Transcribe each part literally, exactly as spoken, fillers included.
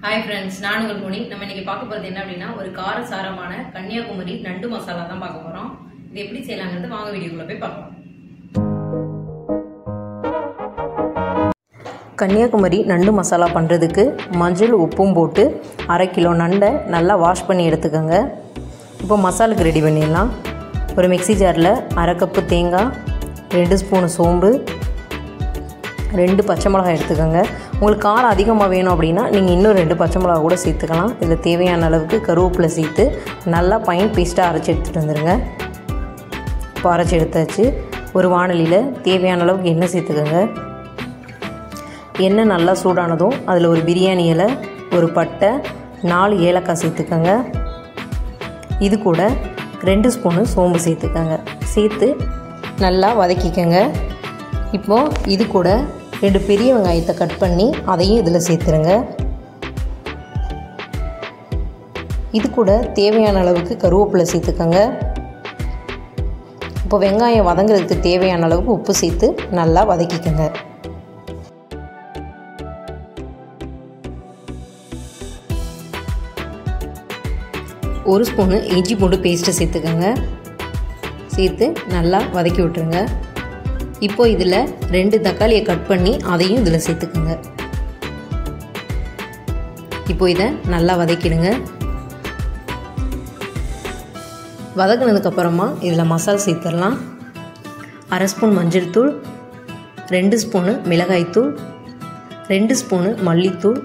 Hi friends, நான் உங்கள் முனி. நம்ம இன்னைக்கு பார்க்க போறது என்ன அப்படினா ஒரு கார சாரமான கன்னியாகுமரி நண்டு மசாலா தான் பார்க்க போறோம். இது எப்படி செய்யலாம்ங்கறது வாங்க வீடியோக்குள்ள போய் பார்க்கலாம். கன்னியாகுமரி நண்டு மசாலா பண்ணுறதுக்கு மஞ்சள் உப்பும் போட்டு அரை கிலோ நண்டை நல்லா வாஷ் பண்ணி எடுத்துக்கோங்க. இப்போ மசாலுக்கு ரெடி பண்ணிடலாம். ஒரு மிக்ஸி ஜாரில் அரை கப்பு தேங்காய், ரெண்டு ஸ்பூனு சோம்பு, ரெண்டு பச்சை மிளகாய் எடுத்துக்கோங்க. உங்களுக்கு காரம் அதிகமாக வேணும் அப்படின்னா நீங்கள் இன்னும் ரெண்டு பச்சை மிளகா கூட சேர்த்துக்கலாம். இதில் தேவையான அளவுக்கு கருவேப்பிலை சேர்த்து நல்லா பைன் பேஸ்ட்டாக அரைச்சி எடுத்துகிட்டு வந்துடுங்க. இப்போ அரைச்சி எடுத்தாச்சு. ஒரு வாணலியில் தேவையான அளவுக்கு எண்ணெய் சேர்த்துக்கோங்க. எண்ணெய் நல்லா சூடானதும் அதில் ஒரு பிரியாணி இலை, ஒரு பட்டை, நாலு ஏலக்காய் சேர்த்துக்கோங்க. இது கூட ரெண்டு ஸ்பூனு சோம்பு சேர்த்துக்கோங்க. சேர்த்து நல்லா வதக்கிக்கோங்க. இப்போது இது கூட ரெண்டு பெரிய வெங்காயத்தை கட் பண்ணி அதையும் இதில் சேர்த்துருங்க. இது கூட தேவையான அளவுக்கு கருவேப்பிலை சேர்த்துக்கோங்க. இப்போ வெங்காயம் வதங்குறதுக்கு தேவையான அளவுக்கு உப்பு சேர்த்து நல்லா வதக்கிக்கோங்க. ஒரு ஸ்பூனு இஞ்சி பூண்டு பேஸ்ட்டு சேர்த்துக்கோங்க. சேர்த்து நல்லா வதக்கி விட்டுருங்க. இப்போ இதில் ரெண்டு தக்காளியை கட் பண்ணி அதையும் இதில் சேர்த்துக்குங்க. இப்போ இதை நல்லா வதக்கிடுங்க. வதக்கினதுக்கப்புறமா இதில் மசாலா சேர்த்துடலாம். அரை ஸ்பூன் மஞ்சள் தூள், ரெண்டு ஸ்பூனு மிளகாய்த்தூள், ரெண்டு ஸ்பூனு மல்லித்தூள்,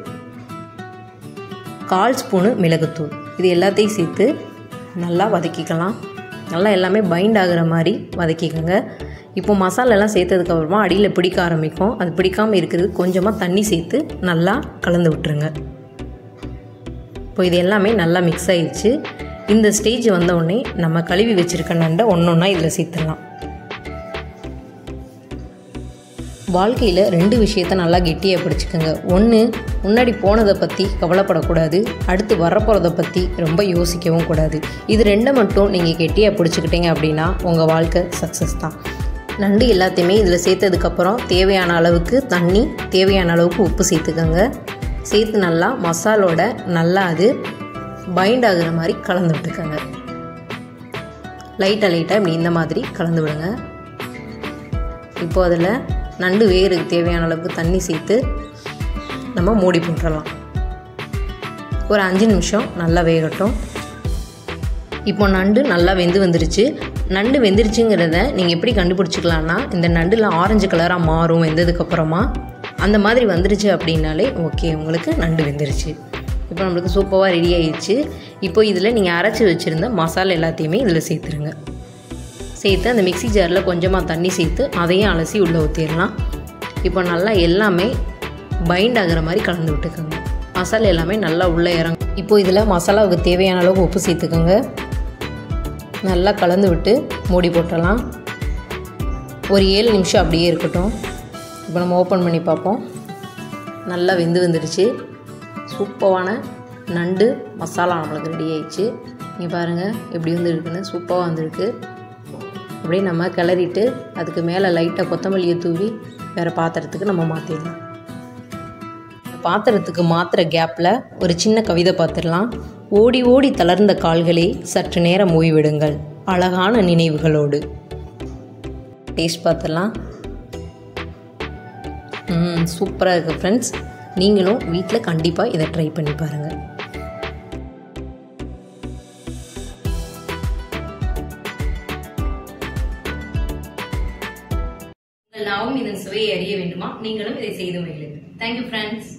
கால் ஸ்பூனு மிளகுத்தூள், இது எல்லாத்தையும் சேர்த்து நல்லா வதக்கிக்கலாம். நல்லா எல்லாமே பைண்ட் ஆகிற மாதிரி வதக்கிக்கோங்க. இப்போ மசாலாலாம் சேர்த்ததுக்கப்புறமா அடியில் பிடிக்க ஆரம்பிக்கும். அது பிடிக்காமல் இருக்கிறது கொஞ்சமாக தண்ணி சேர்த்து நல்லா கலந்து விட்டுருங்க. இப்போ இது எல்லாமே நல்லா மிக்ஸ் ஆகிடுச்சு. இந்த ஸ்டேஜ் வந்தவுடனே நம்ம கழுவி வச்சுருக்க நண்டை ஒன்று ஒன்றா இதில் சேர்த்துடலாம். வாழ்க்கையில் ரெண்டு விஷயத்த நல்லா கெட்டியாக பிடிச்சிக்கோங்க. ஒன்று, முன்னாடி போனதை பற்றி கவலைப்படக்கூடாது. அடுத்து வரப்போகிறத பற்றி ரொம்ப யோசிக்கவும் கூடாது. இது ரெண்டை மட்டும் நீங்கள் கெட்டியாக பிடிச்சிக்கிட்டீங்க அப்படின்னா உங்கள் வாழ்க்கை சக்ஸஸ் தான். நண்டு எல்லாத்தையுமே இதில் சேர்த்ததுக்கப்புறம் தேவையான அளவுக்கு தண்ணி, தேவையான அளவுக்கு உப்பு சேர்த்துக்கோங்க. சேர்த்து நல்லா மசாலோட நல்லா அது பைண்ட் ஆகுற மாதிரி கலந்து விட்டுக்கோங்க. லைட்டாக லைட்டாக இப்படி இந்த மாதிரி கலந்து விடுங்க. இப்போ அதில் நண்டு வேகிறதுக்கு தேவையான அளவுக்கு தண்ணி சேர்த்து நம்ம மூடி போட்டுடலாம். ஒரு அஞ்சு நிமிஷம் நல்லா வேகட்டும். இப்போ நண்டு நல்லா வெந்து வந்துருச்சு. நண்டு வெந்துருச்சுங்கிறத நீங்கள் எப்படி கண்டுபிடிச்சிக்கலான்னா, இந்த நண்டில் ஆரஞ்சு கலராக மாறும் வெந்ததுக்கப்புறமா. அந்த மாதிரி வந்துருச்சு அப்படின்னாலே ஓகே, உங்களுக்கு நண்டு வெந்துருச்சு. இப்போ நம்மளுக்கு சூப்பராக ரெடி ஆகிடுச்சு. இப்போ இதில் நீங்கள் அரைச்சி வச்சுருந்த மசாலா எல்லாத்தையுமே இதில் சேர்த்துருங்க. சேர்த்து அந்த மிக்ஸி ஜாரில் கொஞ்சமாக தண்ணி சேர்த்து அதையும் அலசி உள்ளே ஊற்றிடலாம். இப்போ நல்லா எல்லாமே பைண்ட் ஆகிற மாதிரி கலந்து விட்டுக்கோங்க. மசாலா எல்லாமே நல்லா உள்ளே இறங்கும். இப்போது இதில் மசாலாவுக்கு தேவையான அளவுக்கு உப்பு சேர்த்துக்கோங்க. நல்லா கலந்து விட்டு மூடி போட்டுடலாம். ஒரு ஏழு நிமிஷம் அப்படியே இருக்கட்டும். இப்போ நம்ம ஓப்பன் பண்ணி பார்ப்போம். நல்லா வெந்து வந்துடுச்சு. சூப்பரான நண்டு மசாலா நம்மளுக்கு ரெடி ஆயிடுச்சு. நீங்கள் பாருங்கள் எப்படி வந்துருக்குன்னு. சூப்பராக வந்திருக்கு. அப்படியே நம்ம கிளறிட்டு அதுக்கு மேலே லைட்டாக கொத்தமல்லியை தூவி வேறு பாத்திரத்துக்கு நம்ம மாற்றிடலாம். பாத்திரத்துக்கு மாத்திர கேப்பில் ஒரு சின்ன கவிதை பார்த்துடலாம். ஓடி ஓடி தளர்ந்த கால்களே சற்று நேரம் ஓய்விடுங்கள், அழகான நினைவுகளோடு. டேஸ்ட் பார்த்துடலாம். ம் சூப்பராக இருக்குது ஃப்ரெண்ட்ஸ். நீங்களும் வீட்டில் கண்டிப்பாக இதை ட்ரை பண்ணி பாருங்கள். நாமும் இதன் சுவையை அறிய வேண்டுமா? நீங்களும் இதை செய்து மகிழுங்கள். Thank you friends.